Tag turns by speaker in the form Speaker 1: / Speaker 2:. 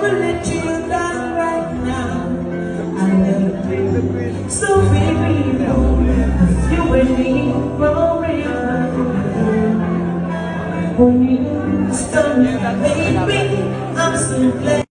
Speaker 1: never let you down right now. I love you. So baby, you and me forever. When you stop me, baby, I'm so glad.